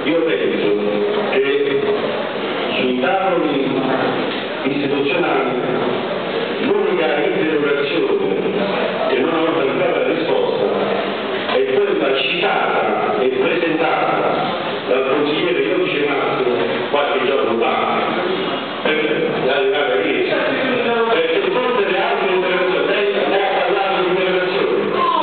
io penso che sui tavoli istituzionali l'unica interrogazione che non ha ancora la risposta è quella citata e presentata dal consigliere Giorgio Massimo qualche giorno fa, perché tutte le altre interrogazioni, lei ha parlato di interrogazioni.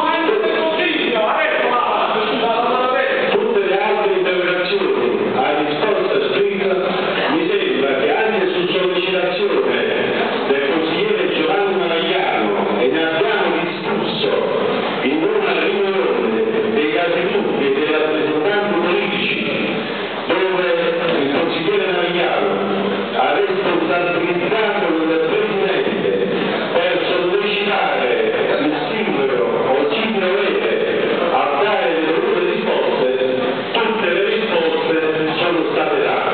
Tutte le altre interrogazioni a risposta scritta, mi sembra che anche su sollecitazione del consigliere Giovanni Maragliano, e ne abbiamo discusso in una riunione dei capigruppo e dei rappresentanti politici, dove il consigliere Maragliano ha responsabilizzato il Presidente per sollecitare il singolo o il singolo a dare le dovute risposte, tutte le risposte sono state date.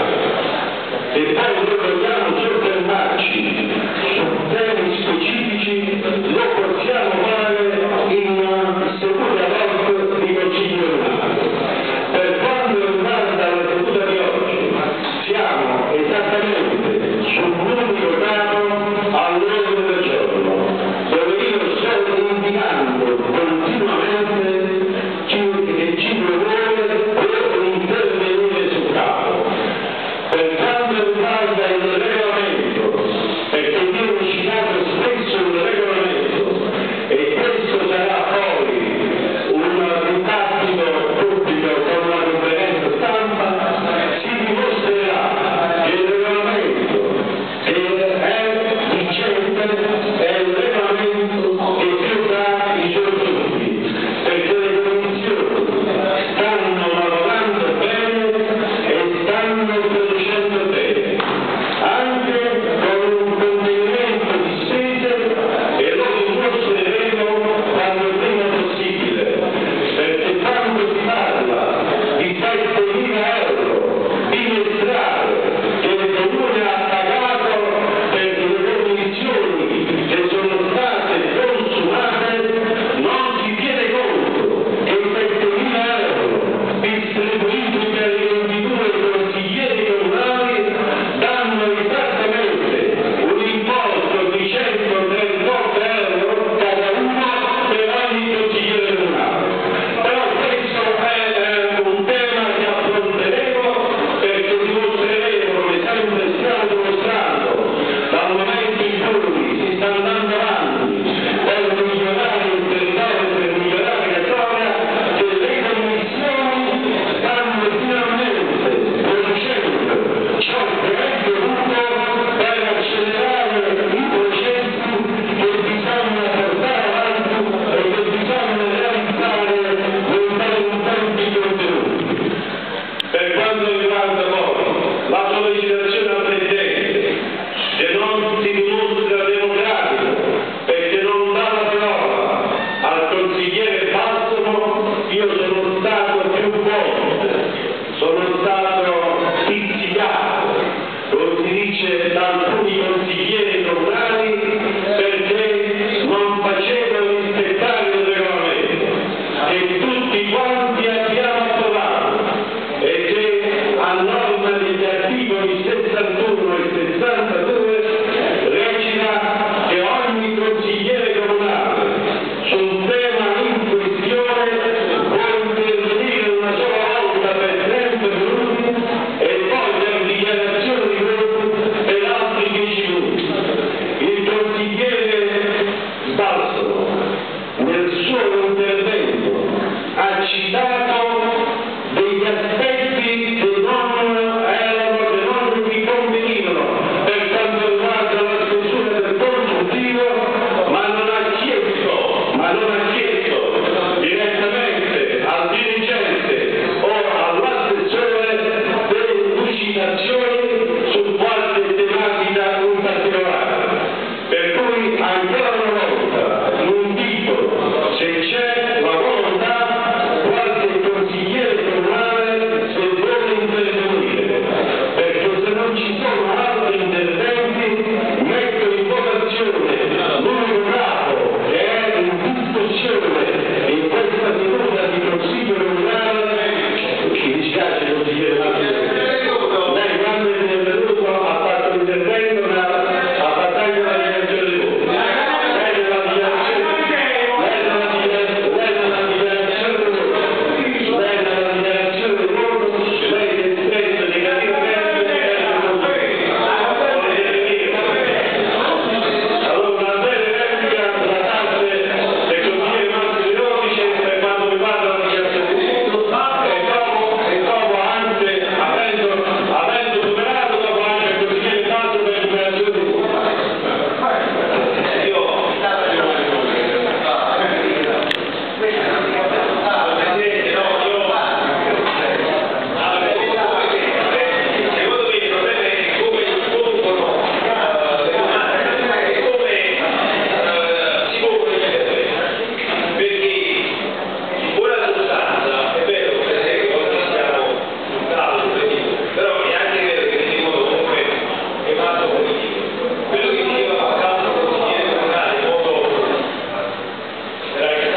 E poi noi vogliamo soffermarci su temi specifici, lo possiamo fare in seduta ad hoc di Consiglio Comunale. Per quanto riguarda la seduta di oggi, siamo esattamente sull'unico capo all'ordine del giorno, dove io sto indicando continuamente chi ci vuole per intervenire sul capo. Per quanto riguarda il regolamento, perché viene citato spesso il regolamento, e questo sarà poi un dibattito pubblico con una conferenza stampa, si dimostrerà che il regolamento è vigente, è il regolamento che più dà i suoi frutti, perché le commissioni stanno lavorando bene e stanno producendo bene, anche con un contenimento di spese, e lo dimostreremo quando prima possibile, perché quando si parla di 7.000 euro bimestrale che il Comune ha pagato per le condizioni che sono state consumate, non si tiene conto che i 7.000 euro distribuiti per i 22 consiglieri comunali danno esattamente un importo di 138 euro cada uno per ogni consigliere comunale. Però questo è un tema che affronteremo, perché dimostreremo, come sempre stiamo dimostrando, dal momento in cui si sta andando avanti per migliorare il territorio, per migliorare Catania, che le commissioni stanno finalmente producendo ciò che è dovuto per accelerare i processi che bisogna portare avanti e che bisogna realizzare in tempi contenuti. Per quanto riguarda poi la sollecitazione al Presidente, che non si dimostra democratico perché non dà la parola al consigliere Balsamo, io sono stato più volte, sono stato pizzicato, come si dice, da alcuni consiglieri comunali, perché non facevano rispettare il regolamento che tutti quanti abbiamo approvato e che a norma degli articoli 61 e 62 recita che ogni consigliere comunale sul tema in questione può intervenire una sola volta per 30 minuti e poi per dichiarazione di voto per altri 10 minuti. Il consigliere Balsamo nel suo intervento ha citato degli aspetti che non consigliere Matteo. Lei quando è intervenuto ha fatto l'intervento a battaglia della dichiarazione di voto. Lei nella dichiarazione di voto, lei si è espresso negativamente allora una breve replica da parte del consigliere Massimo Ionice per quanto riguarda la dichiarazione di voto e dopo anche avendo superato dopo anche il consigliere Massimo per la dichiarazione di voto.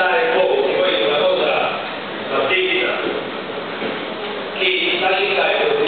La città è